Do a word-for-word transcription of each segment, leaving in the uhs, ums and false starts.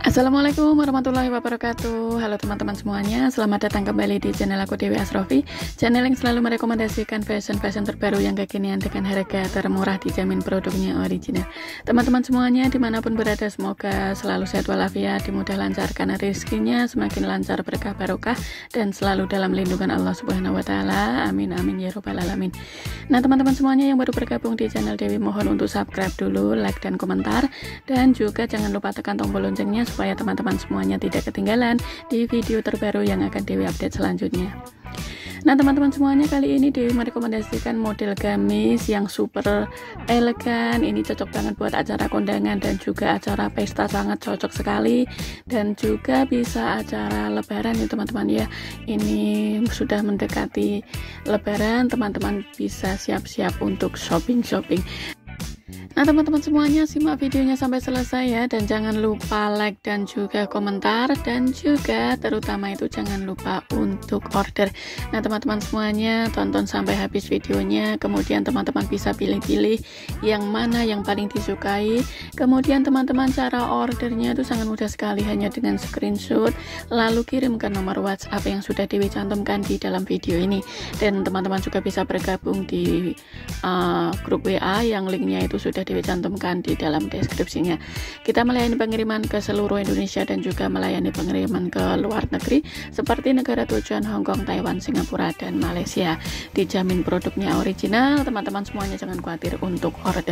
Assalamualaikum warahmatullahi wabarakatuh. Halo teman-teman semuanya, selamat datang kembali di channel aku Dewi Asrofi, channel yang selalu merekomendasikan fashion-fashion terbaru yang kekinian dengan harga termurah, dijamin produknya original. Teman-teman semuanya dimanapun berada, semoga selalu sehat walafiat, dimudah lancarkan rezekinya, semakin lancar berkah barokah, dan selalu dalam lindungan Allah Subhanahu wa Ta'ala. Amin amin ya robbal alamin. Nah teman-teman semuanya yang baru bergabung di channel Dewi, mohon untuk subscribe dulu, like dan komentar, dan juga jangan lupa tekan tombol loncengnya supaya teman-teman semuanya tidak ketinggalan di video terbaru yang akan Dewi update selanjutnya. Nah teman-teman semuanya, kali ini Dewi merekomendasikan model gamis yang super elegan. Ini cocok banget buat acara kondangan dan juga acara pesta, sangat cocok sekali, dan juga bisa acara lebaran ya teman-teman ya. Ini sudah mendekati lebaran, teman-teman bisa siap-siap untuk shopping-shopping. Nah teman-teman semuanya, simak videonya sampai selesai ya, dan jangan lupa like dan juga komentar, dan juga terutama itu jangan lupa untuk order. Nah teman-teman semuanya, tonton sampai habis videonya, kemudian teman-teman bisa pilih-pilih yang mana yang paling disukai. Kemudian teman-teman, cara ordernya itu sangat mudah sekali, hanya dengan screenshot lalu kirim ke nomor WhatsApp yang sudah Dewi cantumkan di dalam video ini. Dan teman-teman juga bisa bergabung di uh, grup W A yang linknya itu sudah Dewi cantumkan di dalam deskripsinya. Kita melayani pengiriman ke seluruh Indonesia dan juga melayani pengiriman ke luar negeri seperti negara tujuan Hongkong, Taiwan, Singapura, dan Malaysia. Dijamin produknya original, teman-teman semuanya jangan khawatir untuk order.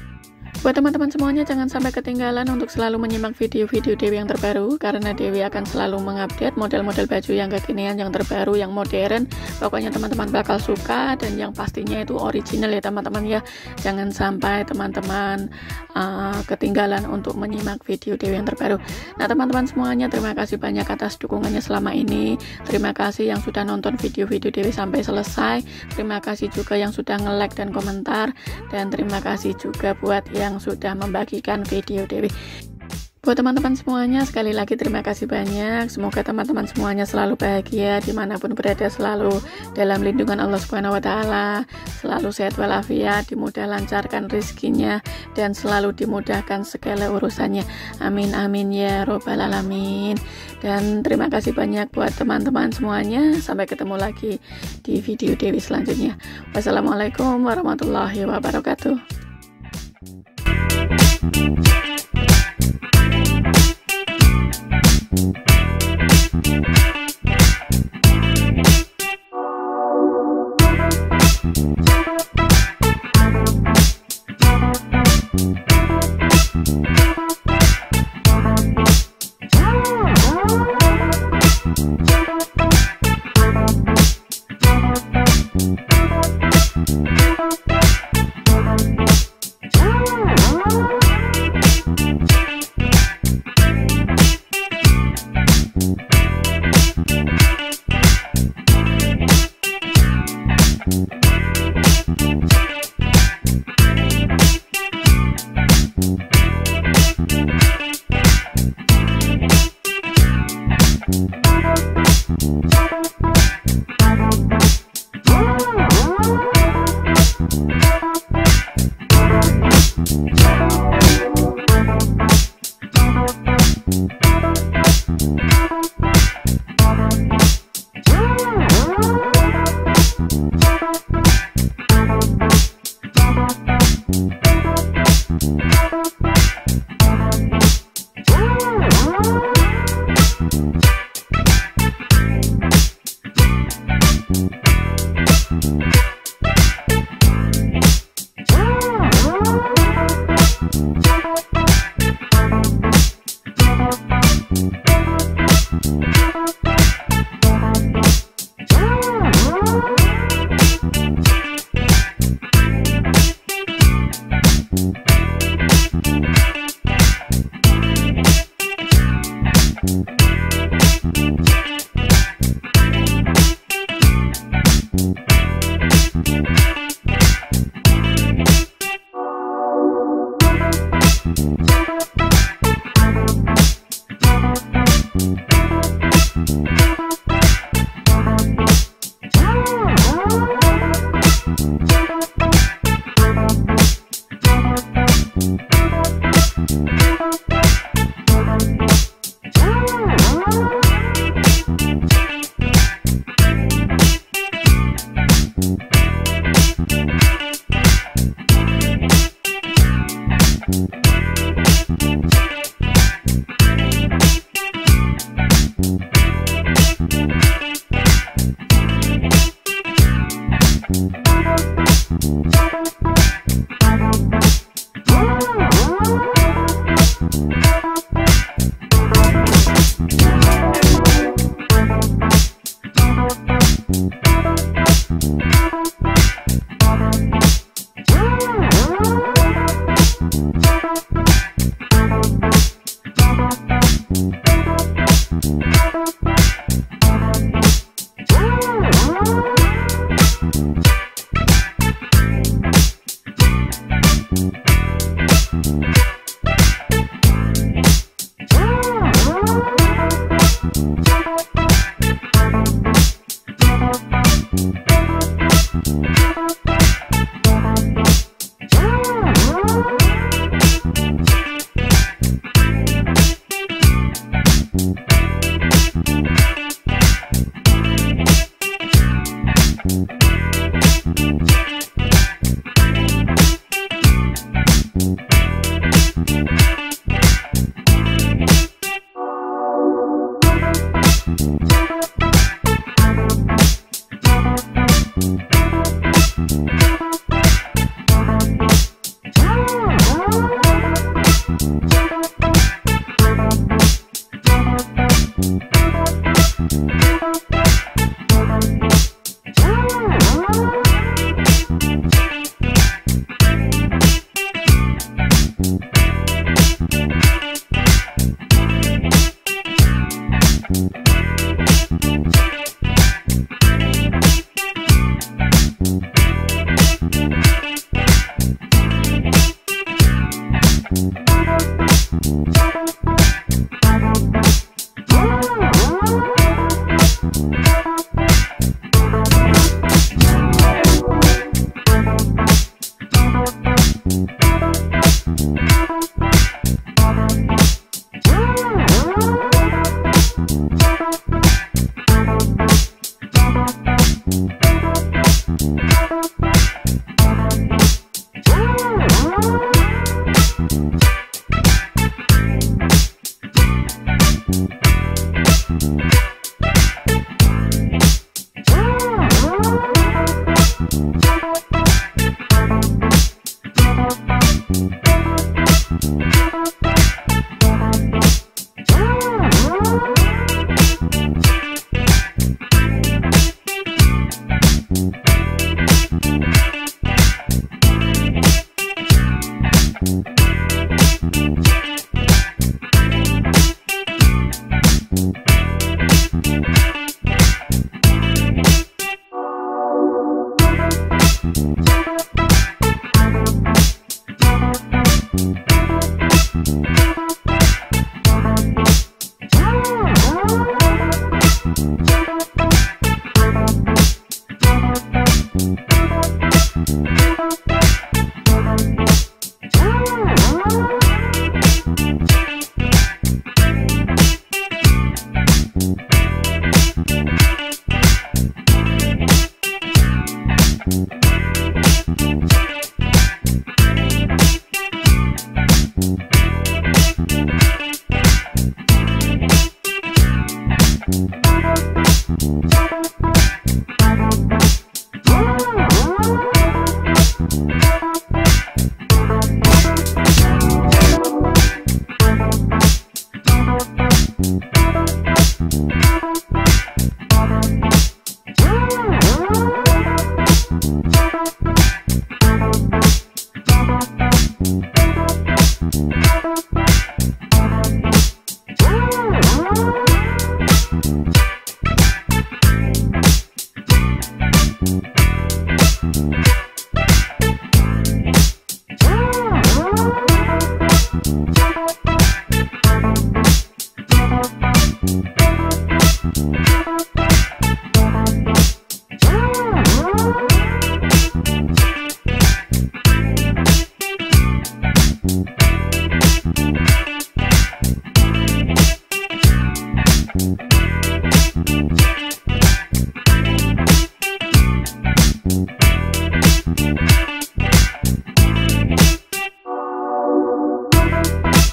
Buat teman-teman semuanya, jangan sampai ketinggalan untuk selalu menyimak video-video Dewi yang terbaru, karena Dewi akan selalu mengupdate model-model baju yang kekinian, yang terbaru, yang modern. Pokoknya teman-teman bakal suka, dan yang pastinya itu original ya teman-teman ya. Jangan sampai teman-teman uh, ketinggalan untuk menyimak video Dewi yang terbaru. Nah teman-teman semuanya, terima kasih banyak atas dukungannya selama ini. Terima kasih yang sudah nonton video-video Dewi sampai selesai. Terima kasih juga yang sudah nge-like dan komentar, dan terima kasih juga buat yang yang sudah membagikan video Dewi. Buat teman-teman semuanya, sekali lagi terima kasih banyak. Semoga teman-teman semuanya selalu bahagia, dimanapun berada, selalu dalam lindungan Allah Subhanahu wa Ta'ala, selalu sehat walafiat, dimudah lancarkan rezekinya, dan selalu dimudahkan segala urusannya. Amin amin ya robbal alamin. Dan terima kasih banyak buat teman-teman semuanya. Sampai ketemu lagi di video Dewi selanjutnya. Wassalamualaikum warahmatullahi wabarakatuh.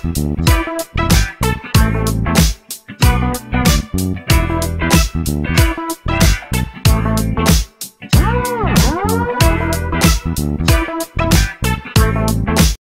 Thank you.